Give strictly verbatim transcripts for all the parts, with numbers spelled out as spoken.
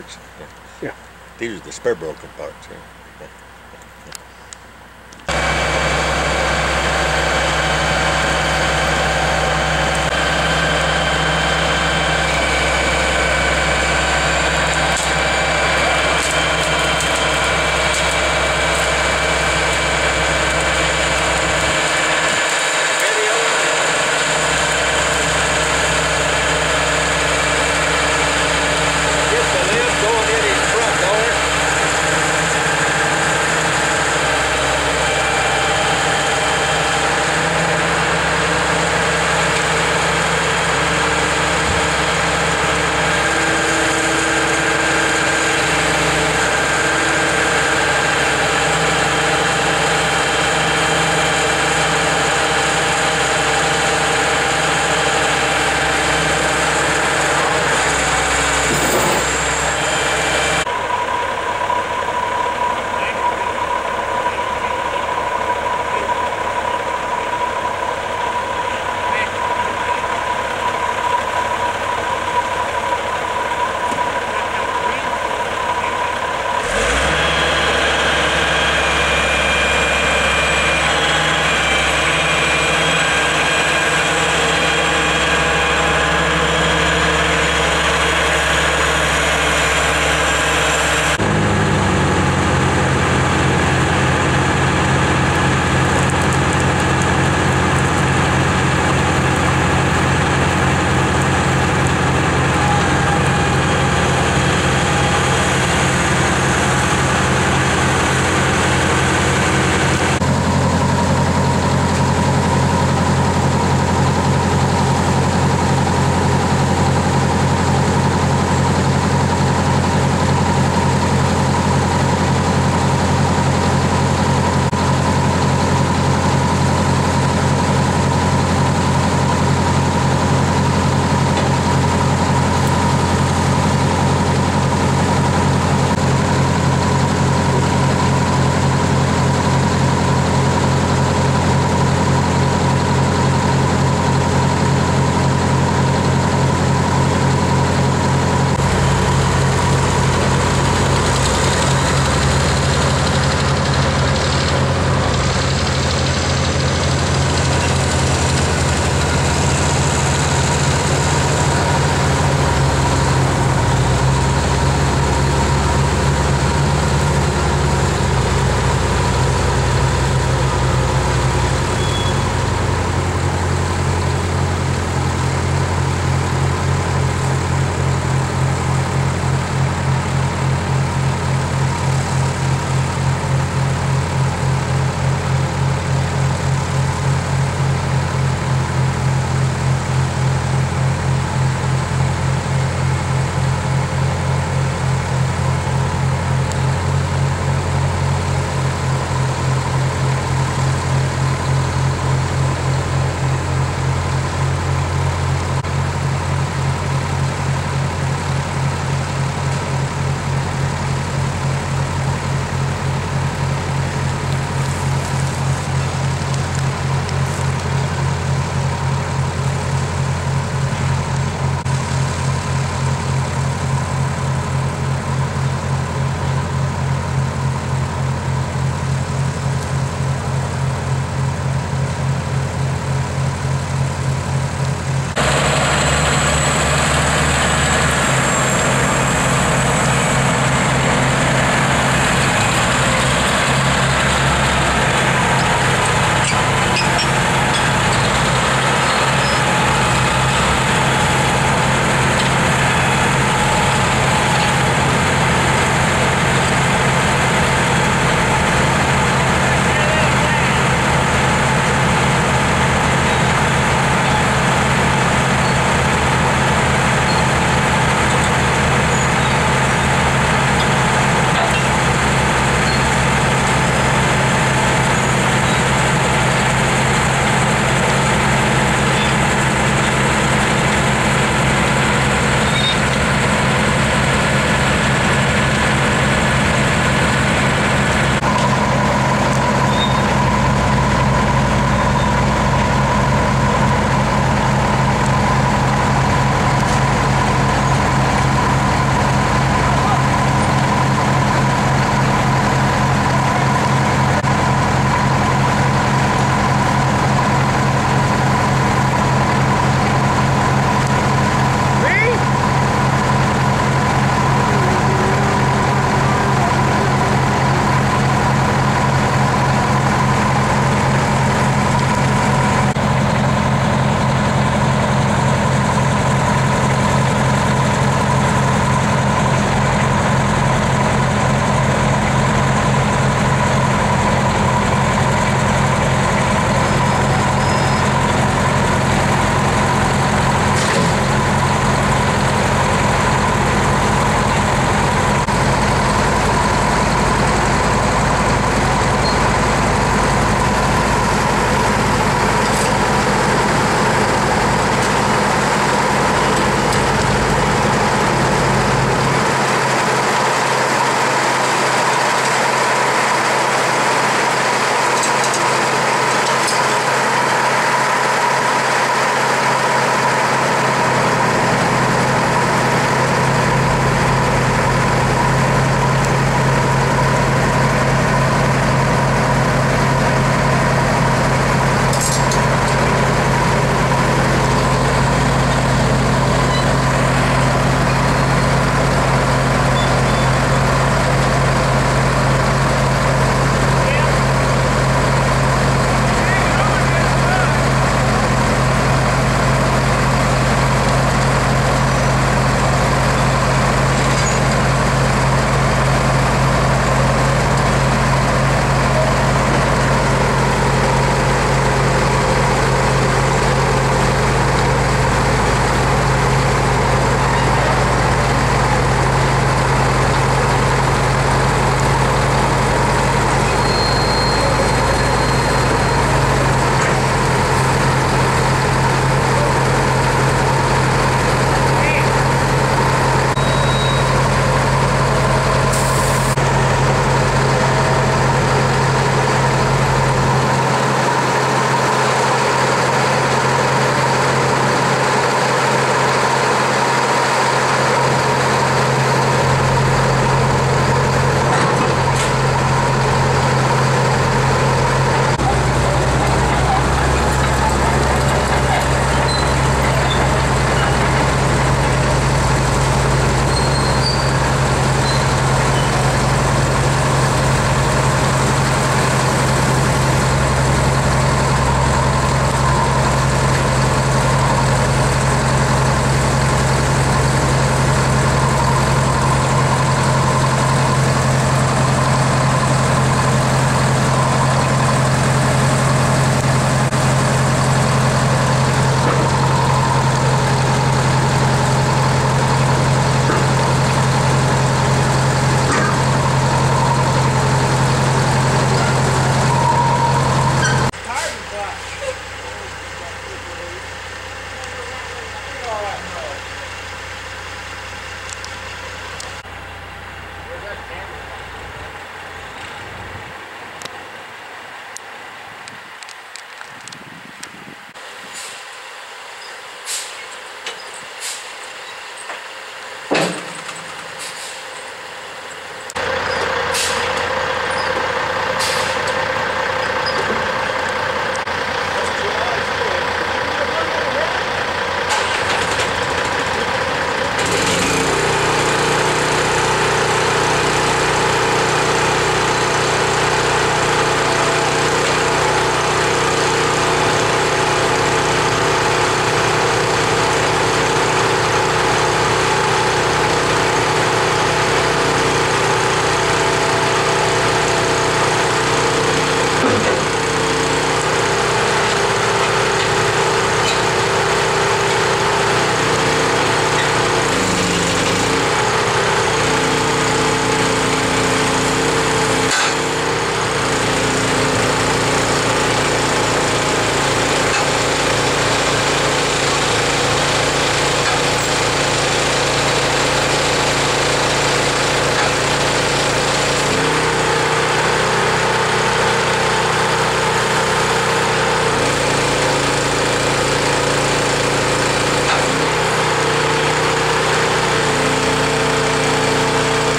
parts. Yeah. These are the spare broken parts. Yeah.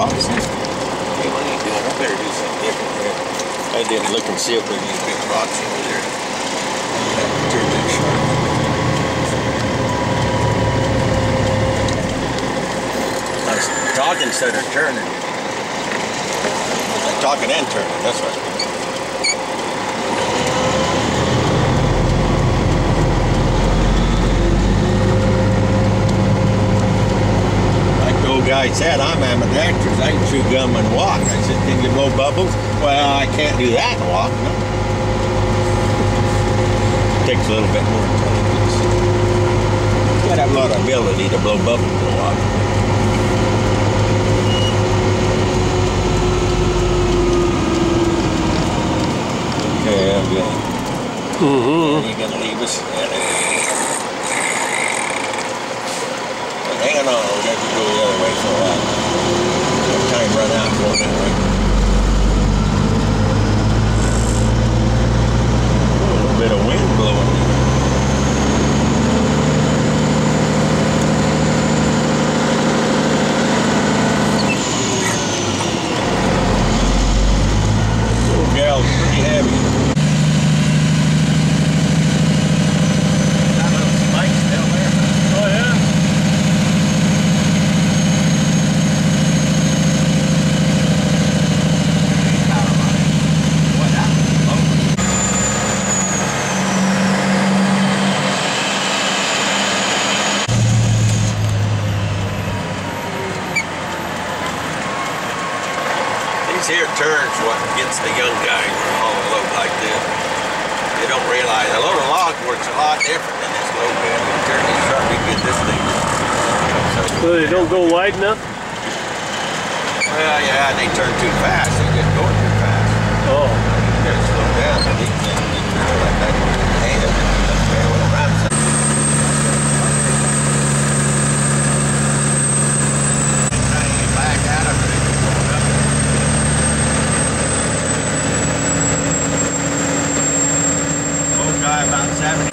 rocks. Hey, what are you doing? I better do something different here. I didn't look and see if there's any big rocks over there. Turn that sharp. I was talking instead of turning. I'm talking and turning, that's right. Guy said, I'm ambidextrous. I can chew gum and walk. I said, can you blow bubbles? Well, I can't do that and walk. No. Takes a little bit more intelligence. You gotta have a lot of ability to blow bubbles and walk. Okay, I'm good. Mm-hmm. Are you gonna leave us? Hang on, we're going to go the other way for a while. Time run out going that way. Oh, a little bit of wind blowing. Little gal's pretty heavy. That little spike's down there. Oh, yeah. Here turns what gets the young guys hauling a load like this. They don't realize a load of log works a lot different than this load bed. You turn these sharp, you get this thing. So they don't go wide enough? Well, yeah, they turn too fast. They get going too fast. Oh. You gotta slow down. They can turn like that with your hand and trail around. Trying to get back out of it. About seventy.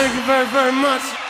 Thank you very, very much.